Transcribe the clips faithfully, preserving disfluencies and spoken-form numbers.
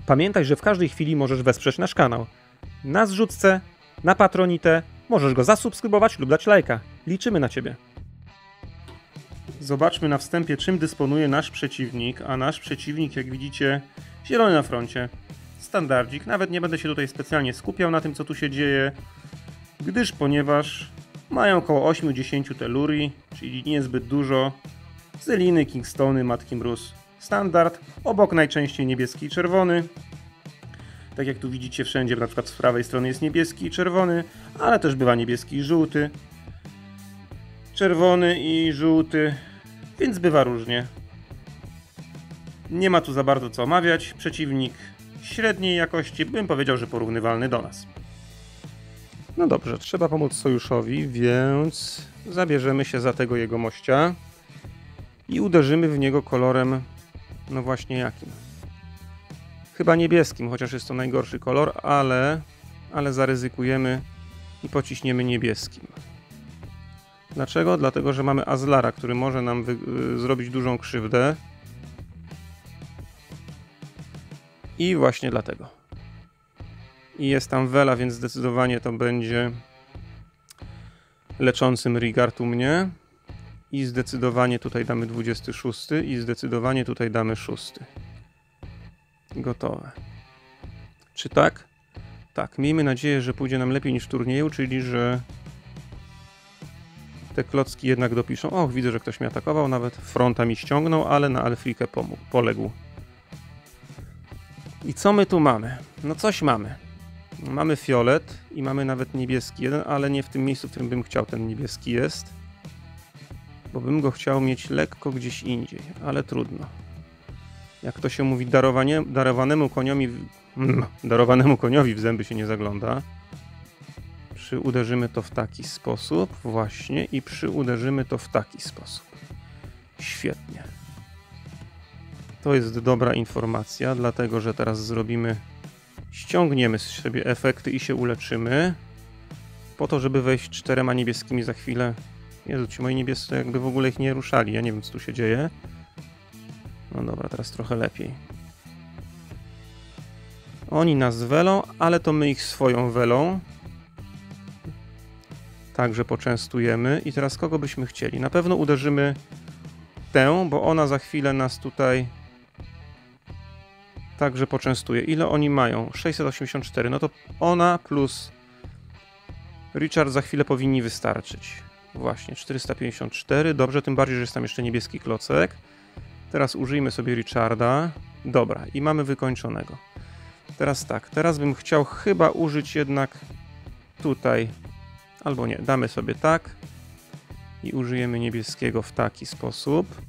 Pamiętaj, że w każdej chwili możesz wesprzeć nasz kanał. Na zrzutce, na Patronite, możesz go zasubskrybować lub dać lajka. Liczymy na Ciebie. Zobaczmy na wstępie, czym dysponuje nasz przeciwnik, a nasz przeciwnik, jak widzicie, zielony na froncie. Standardzik. Nawet nie będę się tutaj specjalnie skupiał na tym, co tu się dzieje, gdyż ponieważ mają około osiem do dziesięciu telurii, czyli niezbyt dużo. Zeliny, Kingstony, Matki Mróz. Standard. Obok najczęściej niebieski i czerwony. Tak jak tu widzicie wszędzie, na przykład z prawej strony jest niebieski i czerwony, ale też bywa niebieski i żółty. Czerwony i żółty, więc bywa różnie. Nie ma tu za bardzo co omawiać. Przeciwnik średniej jakości, bym powiedział, że porównywalny do nas. No dobrze, trzeba pomóc sojuszowi, więc zabierzemy się za tego jegomościa i uderzymy w niego kolorem, no właśnie jakim? Chyba niebieskim, chociaż jest to najgorszy kolor, ale, ale zaryzykujemy i pociśniemy niebieskim. Dlaczego? Dlatego, że mamy Azlara, który może nam wy zrobić dużą krzywdę. I właśnie dlatego. I jest tam Vela, więc zdecydowanie to będzie leczącym Rigard u mnie. I zdecydowanie tutaj damy dwudziesty szósty i zdecydowanie tutaj damy szósty. Gotowe. Czy tak? Tak. Miejmy nadzieję, że pójdzie nam lepiej niż w turnieju, czyli że te klocki jednak dopiszą. Och, widzę, że ktoś mnie atakował, nawet fronta mi ściągnął, ale na Alfrikę pomógł, poległ. I co my tu mamy? No coś mamy. Mamy fiolet i mamy nawet niebieski jeden, ale nie w tym miejscu, w którym bym chciał, ten niebieski jest. Bo bym go chciał mieć lekko gdzieś indziej, ale trudno. Jak to się mówi, darowanie, darowanemu koniowi, mm, darowanemu koniowi w zęby się nie zagląda. Przyuderzymy to w taki sposób, właśnie, i przyuderzymy to w taki sposób. Świetnie. To jest dobra informacja, dlatego że teraz zrobimy, ściągniemy z siebie efekty i się uleczymy, po to, żeby wejść czterema niebieskimi za chwilę. Jezu, ci moi niebiescy jakby w ogóle ich nie ruszali, ja nie wiem, co tu się dzieje. No dobra, teraz trochę lepiej. Oni nas welą, ale to my ich swoją welą. Także poczęstujemy. I teraz kogo byśmy chcieli? Na pewno uderzymy tę, bo ona za chwilę nas tutaj także poczęstuje. Ile oni mają? sześćset osiemdziesiąt cztery. No to ona plus Richard za chwilę powinni wystarczyć. Właśnie, czterysta pięćdziesiąt cztery. Dobrze, tym bardziej, że jest tam jeszcze niebieski klocek. Teraz użyjmy sobie Richarda. Dobra, i mamy wykończonego. Teraz tak, teraz bym chciał chyba użyć jednak tutaj, albo nie, damy sobie tak i użyjemy niebieskiego w taki sposób.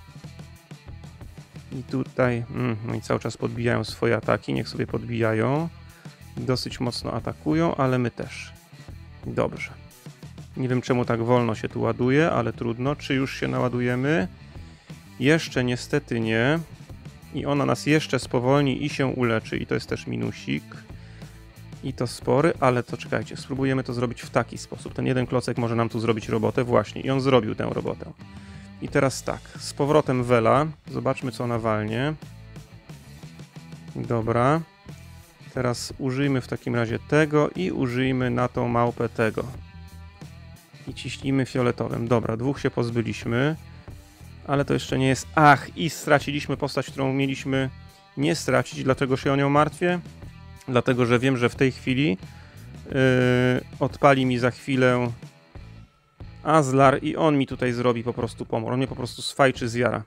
I tutaj, mm, no i cały czas podbijają swoje ataki, niech sobie podbijają. Dosyć mocno atakują, ale my też. Dobrze. Nie wiem, czemu tak wolno się tu ładuje, ale trudno. Czy już się naładujemy? Jeszcze niestety nie. I ona nas jeszcze spowolni i się uleczy. I to jest też minusik. I to spory, ale to czekajcie. Spróbujemy to zrobić w taki sposób. Ten jeden klocek może nam tu zrobić robotę. Właśnie. I on zrobił tę robotę. I teraz tak. Z powrotem Vela. Zobaczmy, co ona walnie. Dobra. Teraz użyjmy w takim razie tego i użyjmy na tą małpę tego. I ciśnijmy fioletowym. Dobra, dwóch się pozbyliśmy. Ale to jeszcze nie jest... Ach, i straciliśmy postać, którą mieliśmy nie stracić. Dlaczego się o nią martwię? Dlatego, że wiem, że w tej chwili yy, odpali mi za chwilę Azlar i on mi tutaj zrobi po prostu pomor. On mnie po prostu sfajczy z jara.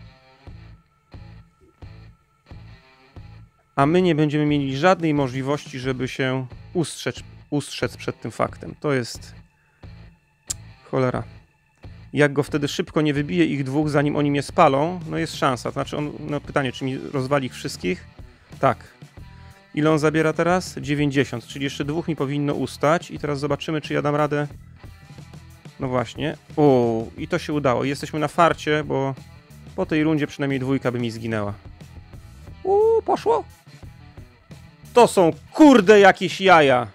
A my nie będziemy mieli żadnej możliwości, żeby się ustrzec, ustrzec przed tym faktem. To jest... Cholera. Jak go wtedy szybko nie wybije ich dwóch, zanim oni mnie spalą, no jest szansa. To znaczy, on, no pytanie, czy mi rozwali ich wszystkich? Tak. Ile on zabiera teraz? dziewięćdziesiąt, czyli jeszcze dwóch mi powinno ustać. I teraz zobaczymy, czy ja dam radę. No właśnie. O, i to się udało. Jesteśmy na farcie, bo po tej rundzie przynajmniej dwójka by mi zginęła. Uuu, poszło? To są kurde jakieś jaja.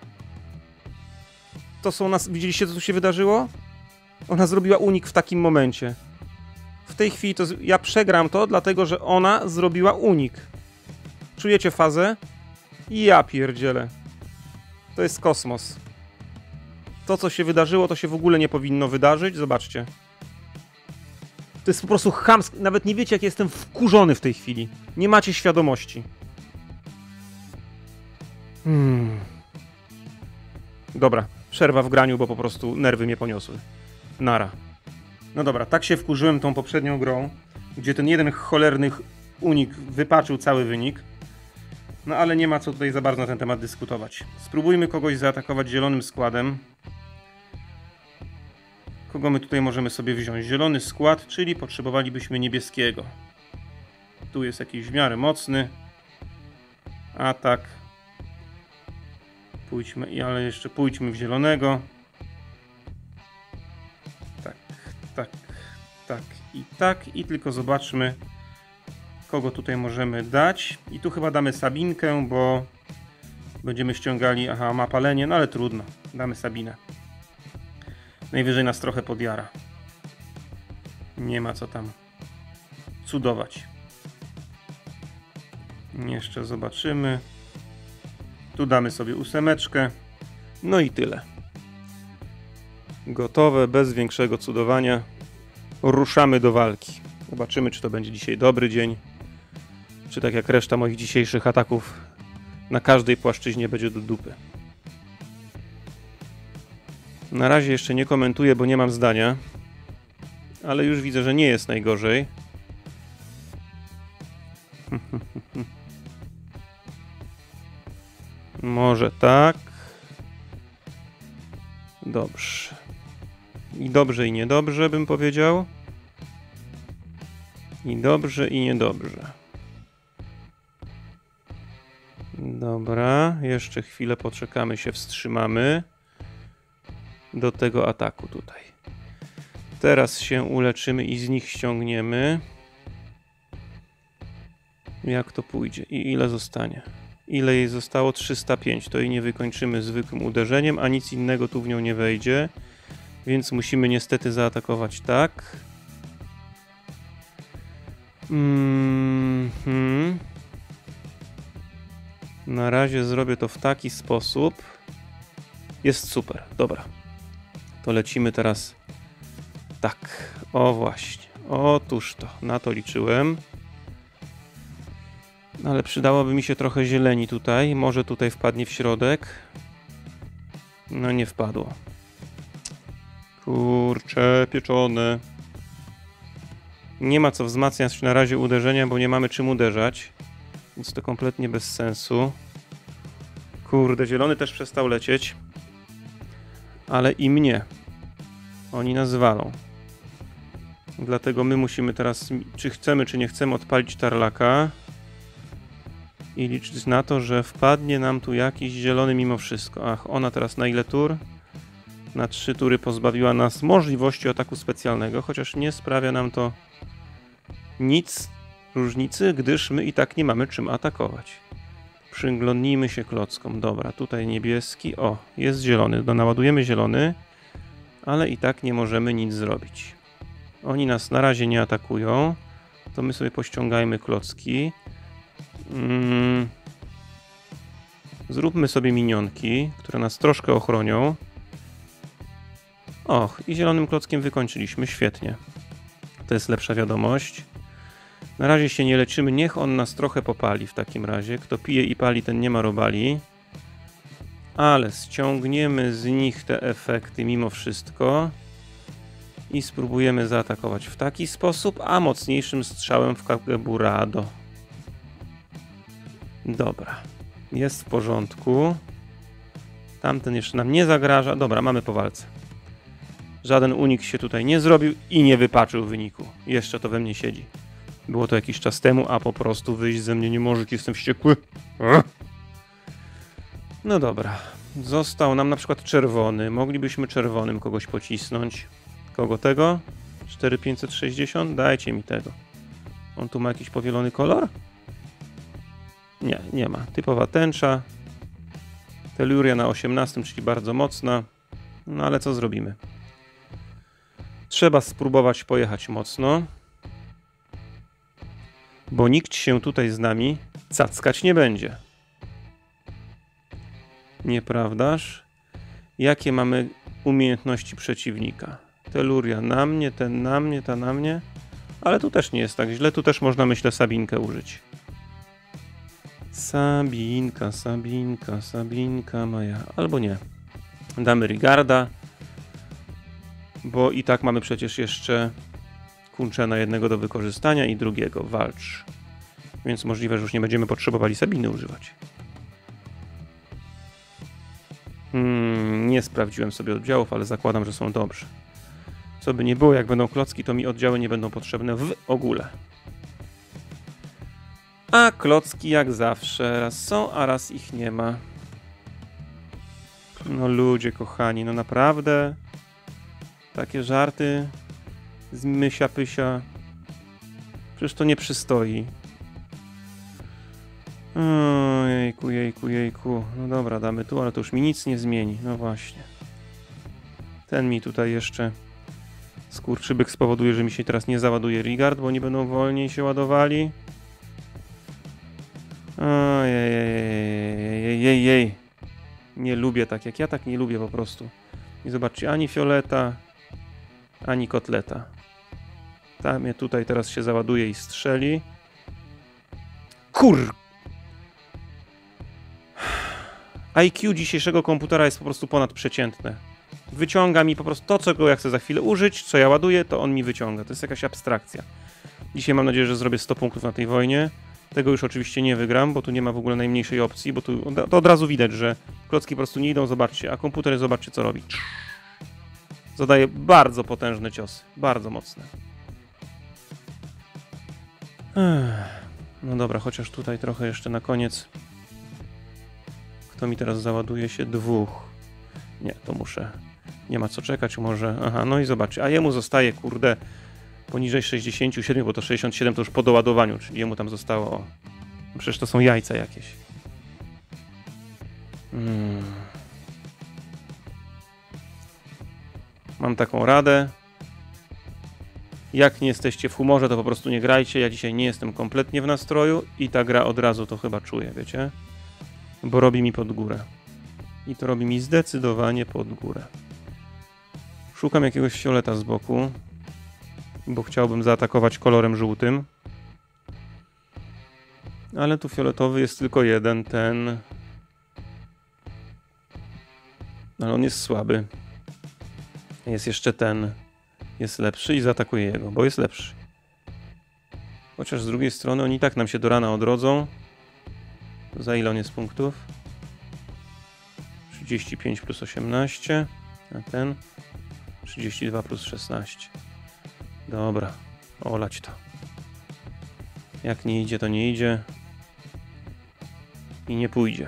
To są nas... Widzieliście, co tu się wydarzyło? Ona zrobiła unik w takim momencie. W tej chwili to ja przegram to, dlatego że ona zrobiła unik. Czujecie fazę? Ja pierdzielę. To jest kosmos. To, co się wydarzyło, to się w ogóle nie powinno wydarzyć. Zobaczcie. To jest po prostu chamskie. Nawet nie wiecie, jak jestem wkurzony w tej chwili. Nie macie świadomości. Hmm. Dobra, przerwa w graniu, bo po prostu nerwy mnie poniosły. Nara. No dobra, tak się wkurzyłem tą poprzednią grą, gdzie ten jeden cholerny unik wypaczył cały wynik. No ale nie ma co tutaj za bardzo na ten temat dyskutować. Spróbujmy kogoś zaatakować zielonym składem. Kogo my tutaj możemy sobie wziąć? Zielony skład, czyli potrzebowalibyśmy niebieskiego. Tu jest jakiś w miarę mocny atak. Pójdźmy, ale jeszcze pójdźmy w zielonego. Tak, tak, tak i tak. I tylko zobaczmy, kogo tutaj możemy dać. I tu chyba damy Sabinkę, bo będziemy ściągali... Aha, ma palenie, no ale trudno. Damy Sabinę. Najwyżej nas trochę podjara. Nie ma co tam cudować. Jeszcze zobaczymy. Tu damy sobie ósemeczkę. No i tyle. Gotowe, bez większego cudowania. Ruszamy do walki. Zobaczymy, czy to będzie dzisiaj dobry dzień. Czy tak jak reszta moich dzisiejszych ataków na każdej płaszczyźnie będzie do dupy. Na razie jeszcze nie komentuję, bo nie mam zdania. Ale już widzę, że nie jest najgorzej. Może tak. Dobrze. I dobrze, i niedobrze, bym powiedział. I dobrze, i niedobrze. Dobra, jeszcze chwilę poczekamy, się wstrzymamy do tego ataku tutaj. Teraz się uleczymy i z nich ściągniemy. Jak to pójdzie i ile zostanie? Ile jej zostało? trzysta pięć. To jej nie wykończymy zwykłym uderzeniem, a nic innego tu w nią nie wejdzie. Więc musimy niestety zaatakować tak. Mm-hmm. Na razie zrobię to w taki sposób. Jest super, dobra. To lecimy teraz tak. O właśnie. Otóż to. Na to liczyłem. Ale przydałoby mi się trochę zieleni tutaj. Może tutaj wpadnie w środek. No nie wpadło. Kurcze pieczone. Nie ma co wzmacniać na razie uderzenia, bo nie mamy czym uderzać. Więc to kompletnie bez sensu. Kurde, zielony też przestał lecieć. Ale i mnie. Oni nas walą. Dlatego my musimy teraz, czy chcemy, czy nie chcemy, odpalić tarlaka. I liczyć na to, że wpadnie nam tu jakiś zielony mimo wszystko. Ach, ona teraz na ile tur? Na trzy tury pozbawiła nas możliwości ataku specjalnego, chociaż nie sprawia nam to nic różnicy, gdyż my i tak nie mamy czym atakować. Przyglądnijmy się klockom. Dobra, tutaj niebieski. O, jest zielony. No, naładujemy zielony, ale i tak nie możemy nic zrobić. Oni nas na razie nie atakują. To my sobie pościągajmy klocki. Mm. Zróbmy sobie minionki, które nas troszkę ochronią. Och, i zielonym klockiem wykończyliśmy. Świetnie. To jest lepsza wiadomość. Na razie się nie leczymy. Niech on nas trochę popali w takim razie. Kto pije i pali, ten nie ma robali. Ale ściągniemy z nich te efekty mimo wszystko. I spróbujemy zaatakować w taki sposób, a mocniejszym strzałem w Kageburado. Dobra. Jest w porządku. Tamten jeszcze nam nie zagraża. Dobra, mamy po walce. Żaden unik się tutaj nie zrobił i nie wypaczył wyniku. Jeszcze to we mnie siedzi. Było to jakiś czas temu, a po prostu wyjść ze mnie nie może. Jestem wściekły. No dobra. Został nam na przykład czerwony. Moglibyśmy czerwonym kogoś pocisnąć. Kogo tego? cztery tysiące pięćset sześćdziesiąt? Dajcie mi tego. On tu ma jakiś powielony kolor? Nie, nie ma. Typowa tęcza. Teluria na osiemnastym, czyli bardzo mocna. No ale co zrobimy? Trzeba spróbować pojechać mocno. Bo nikt się tutaj z nami cackać nie będzie. Nieprawdaż? Jakie mamy umiejętności przeciwnika? Teluria na mnie, ten na mnie, ta na mnie. Ale tu też nie jest tak źle. Tu też można, myślę, Sabinkę użyć. Sabinka, Sabinka, Sabinka moja. Albo nie. Damy Rigarda. Bo i tak mamy przecież jeszcze Kunczena jednego do wykorzystania i drugiego. Walcz. Więc możliwe, że już nie będziemy potrzebowali Sabiny używać. Hmm, nie sprawdziłem sobie oddziałów, ale zakładam, że są dobrze. Co by nie było, jak będą klocki, to mi oddziały nie będą potrzebne w ogóle. A klocki jak zawsze raz są, a raz ich nie ma. No ludzie kochani, no naprawdę takie żarty z mysia pysia. Przecież to nie przystoi. O, jejku, jejku, jejku. No dobra, damy tu, ale to już mi nic nie zmieni. No właśnie. Ten mi tutaj jeszcze skurczybyk spowoduje, że mi się teraz nie załaduje Rigard, bo nie będą wolniej się ładowali. Ojej, nie lubię tak, jak ja tak nie lubię po prostu. I zobaczcie, ani fioleta, ani kotleta. Ta mnie tutaj teraz się załaduje i strzeli. Kur... I Q dzisiejszego komputera jest po prostu ponadprzeciętne. Wyciąga mi po prostu to, czego ja chcę za chwilę użyć, co ja ładuję, to on mi wyciąga. To jest jakaś abstrakcja. Dzisiaj mam nadzieję, że zrobię sto punktów na tej wojnie. Tego już oczywiście nie wygram, bo tu nie ma w ogóle najmniejszej opcji, bo tu to od razu widać, że klocki po prostu nie idą, zobaczcie, a komputer, zobaczcie, co robi. Zadaje bardzo potężne ciosy, bardzo mocne. Ech. No dobra, chociaż tutaj trochę jeszcze na koniec. Kto mi teraz załaduje się? Dwóch. Nie, to muszę. Nie ma co czekać, może. Aha, no i zobaczcie. A jemu zostaje, kurde, poniżej sześćdziesiąt siedem, bo to sześćdziesiąt siedem to już po doładowaniu, czyli jemu tam zostało. O, przecież to są jajca jakieś. Hmm. Mam taką radę. Jak nie jesteście w humorze, to po prostu nie grajcie. Ja dzisiaj nie jestem kompletnie w nastroju i ta gra od razu to chyba czuję, wiecie? Bo robi mi pod górę. I to robi mi zdecydowanie pod górę. Szukam jakiegoś fioleta z boku, bo chciałbym zaatakować kolorem żółtym. Ale tu fioletowy jest tylko jeden, ten... Ale on jest słaby. Jest jeszcze ten. Jest lepszy i zaatakuję jego, bo jest lepszy. Chociaż z drugiej strony oni tak nam się do rana odrodzą. Za ile on jest punktów? trzydzieści pięć plus osiemnaście. A ten? trzydzieści dwa plus szesnaście. Dobra, olać to. Jak nie idzie, to nie idzie. I nie pójdzie.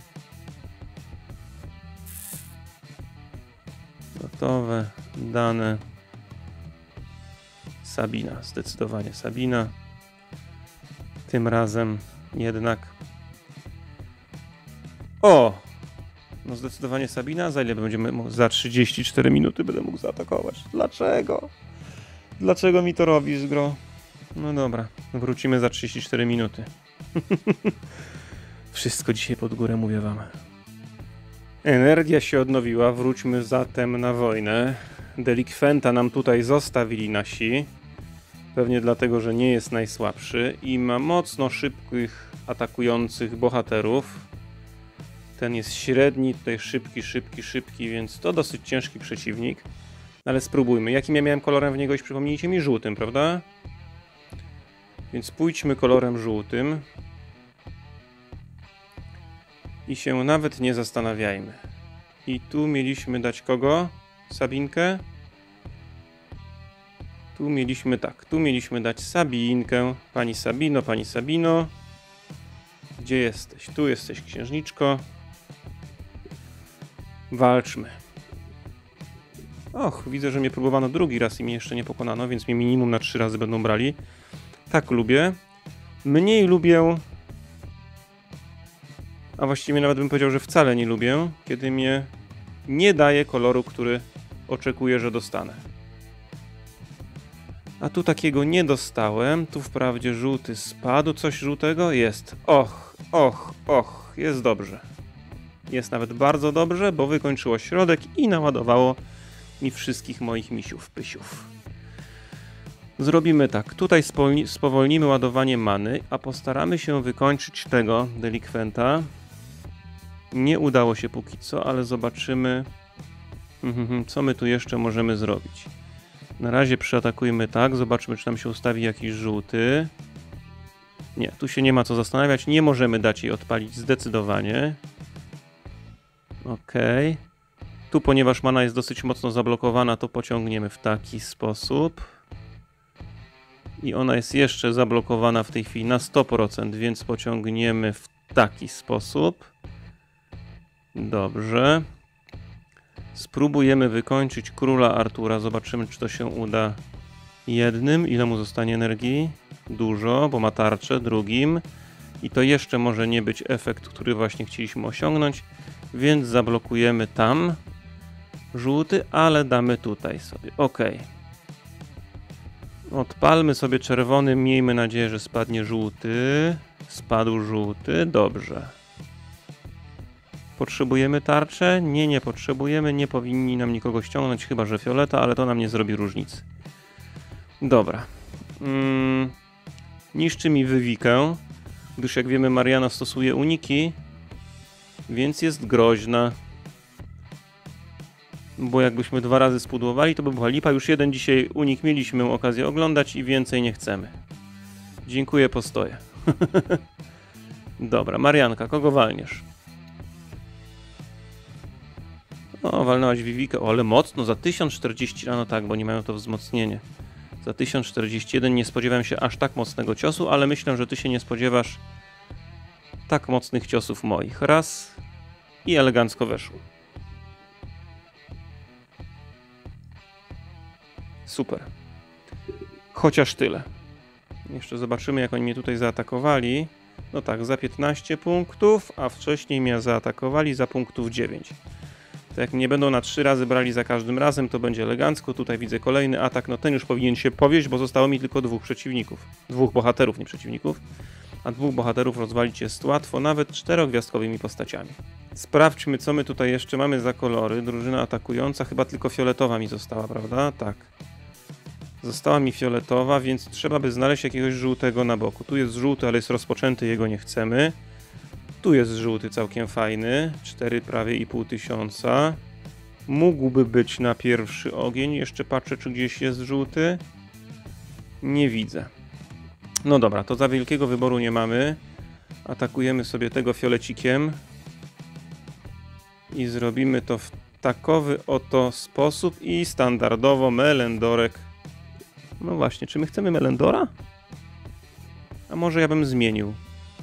Gotowe, dane. Sabina, zdecydowanie Sabina. Tym razem jednak... O! No zdecydowanie Sabina. Za ile będziemy mógł? Za trzydzieści cztery minuty będę mógł zaatakować. Dlaczego? Dlaczego mi to robisz, gro? No dobra, wrócimy za trzydzieści cztery minuty. Wszystko dzisiaj pod górę, mówię wam. Energia się odnowiła, wróćmy zatem na wojnę. Delikwenta nam tutaj zostawili nasi. Pewnie dlatego, że nie jest najsłabszy i ma mocno szybkich, atakujących bohaterów. Ten jest średni, tutaj szybki, szybki, szybki, więc to dosyć ciężki przeciwnik. Ale spróbujmy. Jakim ja miałem kolorem w niego iść? Przypomnijcie mi, żółtym, prawda? Więc pójdźmy kolorem żółtym. I się nawet nie zastanawiajmy. I tu mieliśmy dać kogo? Sabinkę? Tu mieliśmy tak, tu mieliśmy dać Sabinkę. Pani Sabino, pani Sabino. Gdzie jesteś? Tu jesteś, księżniczko. Walczmy. Och, widzę, że mnie próbowano drugi raz i mnie jeszcze nie pokonano, więc mnie minimum na trzy razy będą brali. Tak lubię. Mniej lubię... A właściwie nawet bym powiedział, że wcale nie lubię, kiedy mnie nie daje koloru, który oczekuję, że dostanę. A tu takiego nie dostałem. Tu wprawdzie żółty spadł. Coś żółtego? Jest. Och, och, och. Jest dobrze. Jest nawet bardzo dobrze, bo wykończyło środek i naładowało mi wszystkich moich misiów, pysiów. Zrobimy tak. Tutaj spowolnimy ładowanie many, a postaramy się wykończyć tego delikwenta. Nie udało się póki co, ale zobaczymy, co my tu jeszcze możemy zrobić. Na razie przyatakujmy tak, zobaczmy, czy nam się ustawi jakiś żółty. Nie, tu się nie ma co zastanawiać, nie możemy dać jej odpalić zdecydowanie. Ok. Tu, ponieważ mana jest dosyć mocno zablokowana, to pociągniemy w taki sposób. I ona jest jeszcze zablokowana w tej chwili na sto procent, więc pociągniemy w taki sposób. Dobrze. Spróbujemy wykończyć króla Artura. Zobaczymy, czy to się uda jednym. Ile mu zostanie energii? Dużo, bo ma tarczę. Drugim. I to jeszcze może nie być efekt, który właśnie chcieliśmy osiągnąć. Więc zablokujemy tam żółty, ale damy tutaj sobie. Ok. Odpalmy sobie czerwony. Miejmy nadzieję, że spadnie żółty. Spadł żółty. Dobrze. Potrzebujemy tarczę? Nie, nie potrzebujemy. Nie powinni nam nikogo ściągnąć, chyba że fioleta, ale to nam nie zrobi różnicy. Dobra. Mm. Niszczy mi wywikę, gdyż jak wiemy Mariana stosuje uniki, więc jest groźna. Bo jakbyśmy dwa razy spudłowali, to by była lipa. Już jeden dzisiaj unik mieliśmy okazję oglądać i więcej nie chcemy. Dziękuję, postoję. Dobra, Marianka, kogo walniesz? O, walnęłaś Wiwikę, o, ale mocno, za tysiąc czterdzieści, no tak, bo nie mają to wzmocnienie. Za tysiąc czterdzieści jeden nie spodziewałem się aż tak mocnego ciosu, ale myślę, że ty się nie spodziewasz tak mocnych ciosów moich. Raz i elegancko weszło. Super. Chociaż tyle. Jeszcze zobaczymy, jak oni mnie tutaj zaatakowali. No tak, za piętnaście punktów, a wcześniej mnie zaatakowali za punktów dziewięć. To jak nie będą na trzy razy brali za każdym razem, to będzie elegancko. Tutaj widzę kolejny atak, no ten już powinien się powieść, bo zostało mi tylko dwóch przeciwników. Dwóch bohaterów, nie przeciwników. A dwóch bohaterów rozwalić jest łatwo, nawet czterogwiazdkowymi postaciami. Sprawdźmy, co my tutaj jeszcze mamy za kolory. Drużyna atakująca, chyba tylko fioletowa mi została, prawda? Tak. Została mi fioletowa, więc trzeba by znaleźć jakiegoś żółtego na boku. Tu jest żółty, ale jest rozpoczęty, jego nie chcemy. Tu jest żółty całkiem fajny, cztery prawie i pół tysiąca. Mógłby być na pierwszy ogień. Jeszcze patrzę, czy gdzieś jest żółty. Nie widzę. No dobra, to za wielkiego wyboru nie mamy. Atakujemy sobie tego fiolecikiem. I zrobimy to w takowy oto sposób i standardowo Melendorek. No właśnie, czy my chcemy Melendora? A może ja bym zmienił.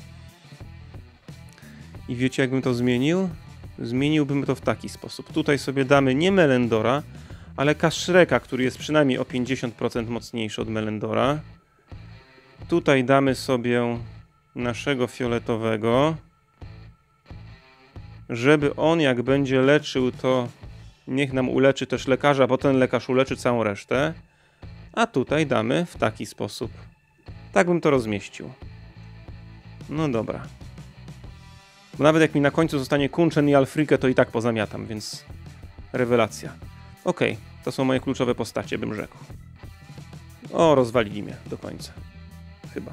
I wiecie, jakbym to zmienił? Zmieniłbym to w taki sposób. Tutaj sobie damy nie Melendora, ale Kashreka, który jest przynajmniej o pięćdziesiąt procent mocniejszy od Melendora. Tutaj damy sobie naszego fioletowego, żeby on jak będzie leczył, to niech nam uleczy też lekarza, bo ten lekarz uleczy całą resztę. A tutaj damy w taki sposób. Tak bym to rozmieścił. No dobra. Bo nawet jak mi na końcu zostanie Kunchen i Alfrikę, to i tak pozamiatam, więc rewelacja. Okej, okay, to są moje kluczowe postacie, bym rzekł. O, rozwalili mnie do końca. Chyba.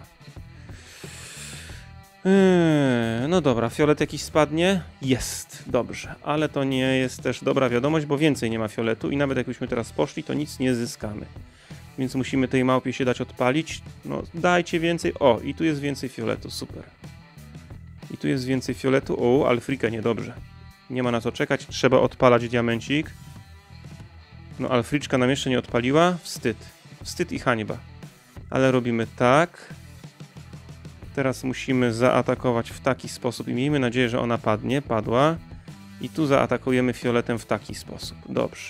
Yy, no dobra, fiolet jakiś spadnie? Jest, dobrze. Ale to nie jest też dobra wiadomość, bo więcej nie ma fioletu i nawet jakbyśmy teraz poszli, to nic nie zyskamy. Więc musimy tej małpie się dać odpalić. No, dajcie więcej. O, i tu jest więcej fioletu, super. I tu jest więcej fioletu. O, Alfrika niedobrze. Nie ma na co czekać, trzeba odpalać diamencik. No, Alfriczka nam jeszcze nie odpaliła. Wstyd. Wstyd i hańba. Ale robimy tak. Teraz musimy zaatakować w taki sposób i miejmy nadzieję, że ona padnie. Padła. I tu zaatakujemy fioletem w taki sposób. Dobrze.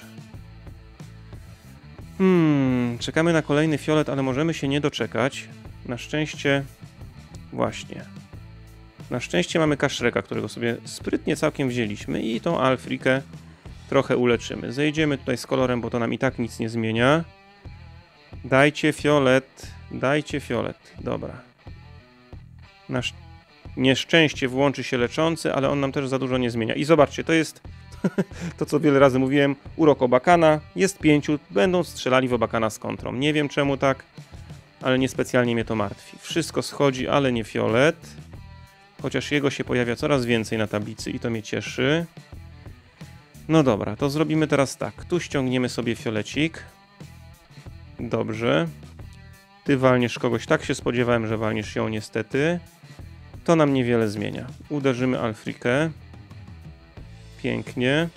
Hmm, czekamy na kolejny fiolet, ale możemy się nie doczekać. Na szczęście... Właśnie. Na szczęście mamy Kashreka, którego sobie sprytnie całkiem wzięliśmy i tą Alfrikę trochę uleczymy. Zejdziemy tutaj z kolorem, bo to nam i tak nic nie zmienia. Dajcie fiolet. Dajcie fiolet. Dobra. Nasz nieszczęście włączy się leczący, ale on nam też za dużo nie zmienia. I zobaczcie, to jest to, co wiele razy mówiłem. Urok Obakana. Jest pięciu. Będą strzelali w Obakana z kontrą. Nie wiem czemu tak, ale niespecjalnie mnie to martwi. Wszystko schodzi, ale nie fiolet. Chociaż jego się pojawia coraz więcej na tablicy i to mnie cieszy. No dobra, to zrobimy teraz tak. Tu ściągniemy sobie fiolecik. Dobrze. Ty walniesz kogoś. Tak się spodziewałem, że walniesz ją niestety. To nam niewiele zmienia. Uderzymy Alfrikę. Pięknie.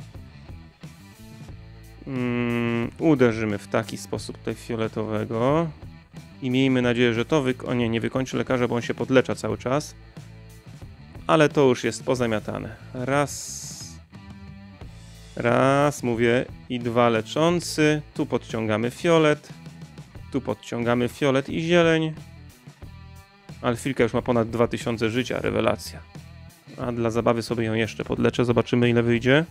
Mm, uderzymy w taki sposób tutaj fioletowego. I miejmy nadzieję, że to wyko... O nie, nie wykończy lekarza, bo on się podlecza cały czas. Ale to już jest pozamiatane. Raz. Raz, mówię. I dwa leczący. Tu podciągamy fiolet. Tu podciągamy fiolet i zieleń. Alfilka już ma ponad dwa tysiące życia. Rewelacja. A dla zabawy sobie ją jeszcze podleczę. Zobaczymy, ile wyjdzie.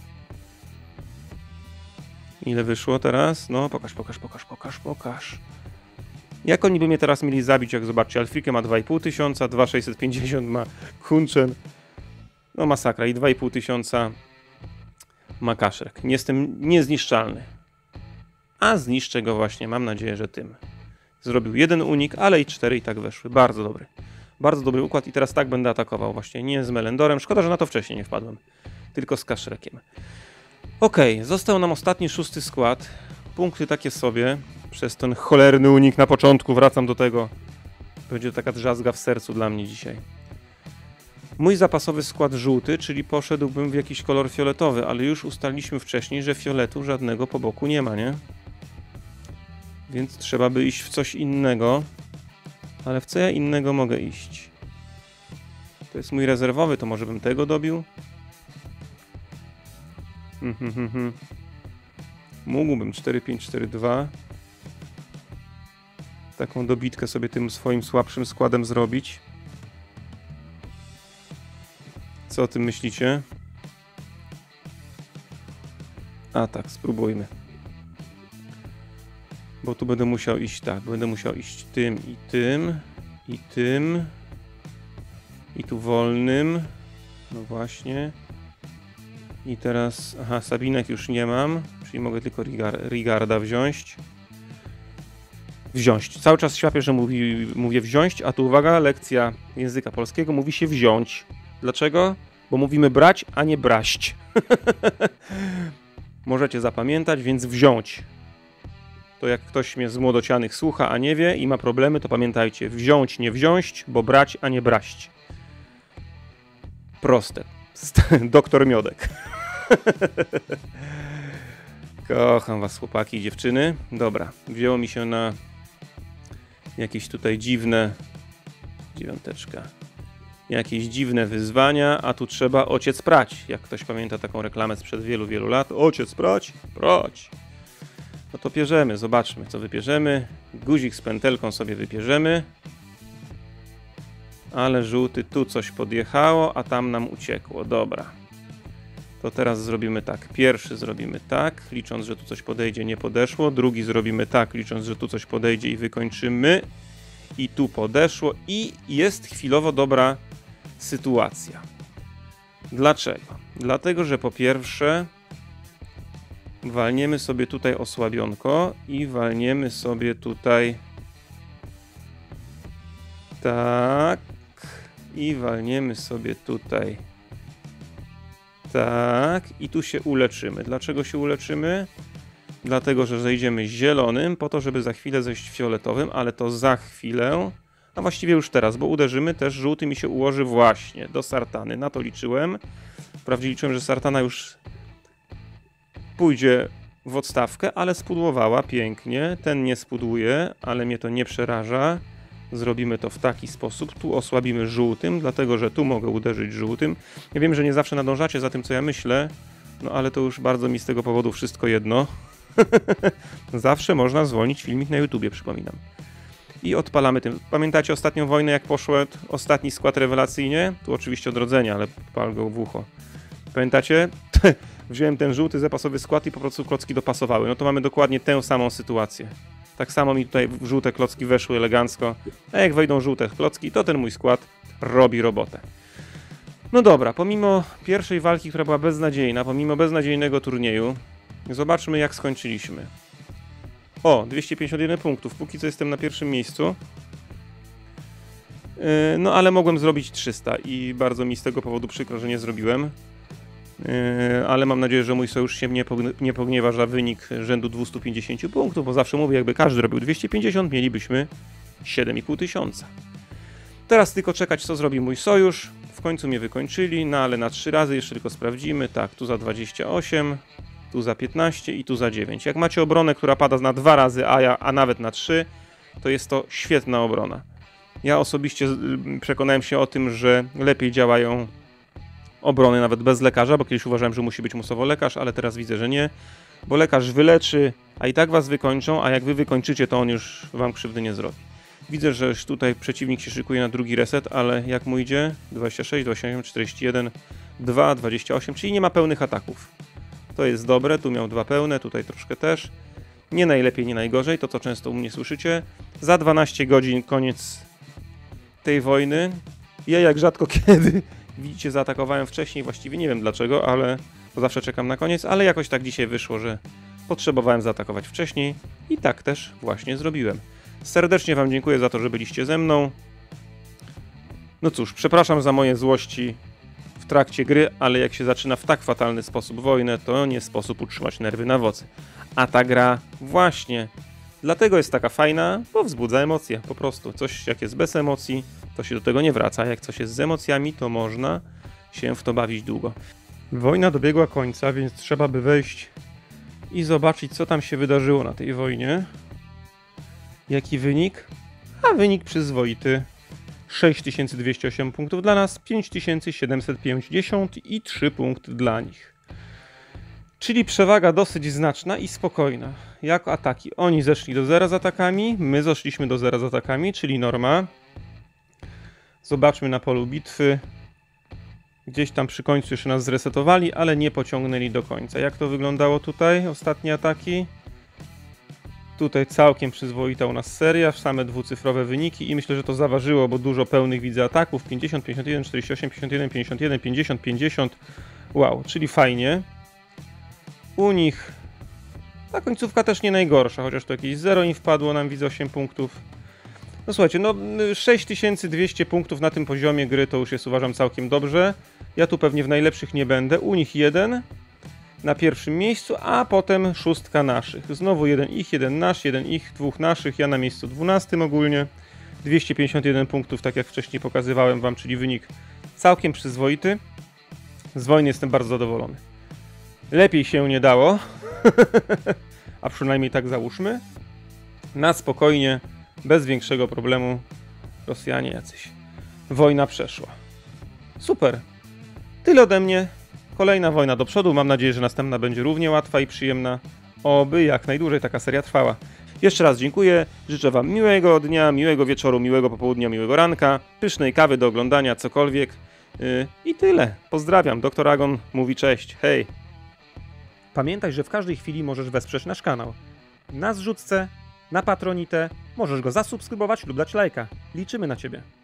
Ile wyszło teraz? No, pokaż, pokaż, pokaż, pokaż, pokaż. Jak oni by mnie teraz mieli zabić, jak zobaczcie, Alfrikę ma dwa i pół tysiąca, dwa tysiące sześćset pięćdziesiąt ma Kunczen. No masakra i dwa i pół tysiąca ma Kaszrek. Nie jestem niezniszczalny. A zniszczę go właśnie, mam nadzieję, że tym. Zrobił jeden unik, ale i cztery i tak weszły. Bardzo dobry. Bardzo dobry układ i teraz tak będę atakował właśnie. Nie z Melendorem. Szkoda, że na to wcześniej nie wpadłem. Tylko z Kaszrekiem. Okej, okay, został nam ostatni, szósty skład. Punkty takie sobie. Przez ten cholerny unik na początku wracam do tego. Będzie taka drzazga w sercu dla mnie dzisiaj. Mój zapasowy skład żółty, czyli poszedłbym w jakiś kolor fioletowy, ale już ustaliliśmy wcześniej, że fioletu żadnego po boku nie ma, nie? Więc trzeba by iść w coś innego. Ale w co ja innego mogę iść? To jest mój rezerwowy, to może bym tego dobił? Hmm, hmm, hmm, hmm. Mógłbym cztery pięć cztery dwa. Taką dobitkę sobie tym swoim słabszym składem zrobić. Co o tym myślicie? A tak, spróbujmy. Bo tu będę musiał iść tak, będę musiał iść tym i tym, i tym, i tu wolnym. No właśnie. I teraz, aha, Sabinek już nie mam, czyli mogę tylko Rigarda wziąć. Wziąć. Cały czas świapię, że mówi, mówię wziąć, a tu uwaga, lekcja języka polskiego, mówi się wziąć. Dlaczego? Bo mówimy brać, a nie braść. Możecie zapamiętać, więc wziąć. To jak ktoś mnie z młodocianych słucha, a nie wie i ma problemy, to pamiętajcie, wziąć, nie wziąć, bo brać, a nie braść. Proste. Doktor Miodek. Kocham was, chłopaki i dziewczyny. Dobra, wzięło mi się na jakieś tutaj dziwne... Dziewiąteczka. Jakieś dziwne wyzwania, a tu trzeba ociec prać. Jak ktoś pamięta taką reklamę sprzed wielu, wielu lat. Ociec prać, prać. No to pierzemy, zobaczmy co wypierzemy. Guzik z pętelką sobie wypierzemy. Ale żółty tu coś podjechało, a tam nam uciekło. Dobra. To teraz zrobimy tak. Pierwszy zrobimy tak, licząc, że tu coś podejdzie, nie podeszło. Drugi zrobimy tak, licząc, że tu coś podejdzie i wykończymy. I tu podeszło i jest chwilowo dobra sytuacja. Dlaczego? Dlatego, że po pierwsze walniemy sobie tutaj osłabionko i walniemy sobie tutaj tak i walniemy sobie tutaj tak i tu się uleczymy. Dlaczego się uleczymy? Dlatego, że zejdziemy zielonym po to, żeby za chwilę zejść fioletowym, ale to za chwilę, a właściwie już teraz, bo uderzymy też żółtym i się ułoży właśnie do Sartany. Na to liczyłem. Wprawdzie liczyłem, że Sartana już pójdzie w odstawkę, ale spudłowała pięknie. Ten nie spudłuje, ale mnie to nie przeraża. Zrobimy to w taki sposób. Tu osłabimy żółtym, dlatego, że tu mogę uderzyć żółtym. Ja wiem, że nie zawsze nadążacie za tym, co ja myślę, no ale to już bardzo mi z tego powodu wszystko jedno. Zawsze można zwolnić filmik na YouTubie, przypominam. I odpalamy tym. Pamiętacie ostatnią wojnę, jak poszło ostatni skład rewelacyjnie? Tu oczywiście odrodzenie, ale pal go w ucho. Pamiętacie? Wziąłem ten żółty zapasowy skład i po prostu klocki dopasowały. No to mamy dokładnie tę samą sytuację. Tak samo mi tutaj żółte klocki weszły elegancko. A jak wejdą żółte klocki, to ten mój skład robi robotę. No dobra, pomimo pierwszej walki, która była beznadziejna, pomimo beznadziejnego turnieju, zobaczmy jak skończyliśmy. O, dwieście pięćdziesiąt jeden punktów, póki co jestem na pierwszym miejscu. Yy, no ale mogłem zrobić trzysta i bardzo mi z tego powodu przykro, że nie zrobiłem. Yy, ale mam nadzieję, że mój sojusz się nie, pognie, nie pogniewa za wynik rzędu dwieście pięćdziesiąt punktów, bo zawsze mówię, jakby każdy robił dwieście pięćdziesiąt, mielibyśmy siedem i pół tysiąca. Teraz tylko czekać, co zrobi mój sojusz. W końcu mnie wykończyli, no ale na trzy razy jeszcze tylko sprawdzimy. Tak, tu za dwadzieścia osiem, tu za piętnaście i tu za dziewięć. Jak macie obronę, która pada na dwa razy, a, ja, a nawet na trzy, to jest to świetna obrona. Ja osobiście przekonałem się o tym, że lepiej działają obrony nawet bez lekarza, bo kiedyś uważałem, że musi być musowo lekarz, ale teraz widzę, że nie, bo lekarz wyleczy, a i tak was wykończą, a jak wy wykończycie, to on już wam krzywdy nie zrobi. Widzę, że już tutaj przeciwnik się szykuje na drugi reset, ale jak mu idzie? dwadzieścia sześć, dwadzieścia osiem, czterdzieści jeden, dwa, dwadzieścia osiem, czyli nie ma pełnych ataków. To jest dobre, tu miał dwa pełne, tutaj troszkę też. Nie najlepiej, nie najgorzej, to co często u mnie słyszycie. Za dwanaście godzin koniec tej wojny. Ja jak rzadko kiedy, widzicie, zaatakowałem wcześniej, właściwie nie wiem dlaczego, ale bo zawsze czekam na koniec, ale jakoś tak dzisiaj wyszło, że potrzebowałem zaatakować wcześniej i tak też właśnie zrobiłem. Serdecznie wam dziękuję za to, że byliście ze mną. No cóż, przepraszam za moje złości w trakcie gry, ale jak się zaczyna w tak fatalny sposób wojnę, to nie sposób utrzymać nerwy na wodzy. A ta gra właśnie dlatego jest taka fajna, bo wzbudza emocje, po prostu. Coś jak jest bez emocji, to się do tego nie wraca. Jak coś jest z emocjami, to można się w to bawić długo. Wojna dobiegła końca, więc trzeba by wejść i zobaczyć, co tam się wydarzyło na tej wojnie. Jaki wynik? A wynik przyzwoity. sześć tysięcy dwieście osiem punktów dla nas, pięć tysięcy siedemset pięćdziesiąt i trzy punkty dla nich. Czyli przewaga dosyć znaczna i spokojna. Jak ataki? Oni zeszli do zera z atakami, my zeszliśmy do zera z atakami, czyli norma. Zobaczmy na polu bitwy. Gdzieś tam przy końcu jeszcze nas zresetowali, ale nie pociągnęli do końca. Jak to wyglądało tutaj? Ostatnie ataki. Tutaj całkiem przyzwoita u nas seria, same dwucyfrowe wyniki i myślę, że to zaważyło, bo dużo pełnych widzę ataków. pięćdziesiąt, pięćdziesiąt jeden, czterdzieści osiem, pięćdziesiąt jeden, pięćdziesiąt jeden, pięćdziesiąt, pięćdziesiąt. Wow, czyli fajnie. U nich ta końcówka też nie najgorsza, chociaż to jakieś zero im wpadło, nam widzę osiem punktów. No słuchajcie, no sześć tysięcy dwieście punktów na tym poziomie gry to już jest, uważam, całkiem dobrze. Ja tu pewnie w najlepszych nie będę. U nich jeden na pierwszym miejscu, a potem szóstka naszych. Znowu jeden ich, jeden nasz, jeden ich, dwóch naszych, ja na miejscu dwunastym ogólnie. dwieście pięćdziesiąt jeden punktów, tak jak wcześniej pokazywałem wam, czyli wynik całkiem przyzwoity. Z wojny jestem bardzo zadowolony. Lepiej się nie dało, a przynajmniej tak załóżmy. Na spokojnie, bez większego problemu Rosjanie jacyś. Wojna przeszła. Super. Tyle ode mnie. Kolejna wojna do przodu. Mam nadzieję, że następna będzie równie łatwa i przyjemna. Oby jak najdłużej taka seria trwała. Jeszcze raz dziękuję. Życzę wam miłego dnia, miłego wieczoru, miłego popołudnia, miłego ranka, pysznej kawy do oglądania, cokolwiek. Yy, I tyle. Pozdrawiam. doktor Agon mówi cześć. Hej. Pamiętaj, że w każdej chwili możesz wesprzeć nasz kanał. Na zrzutce, na Patronite, możesz go zasubskrybować lub dać lajka. Liczymy na ciebie.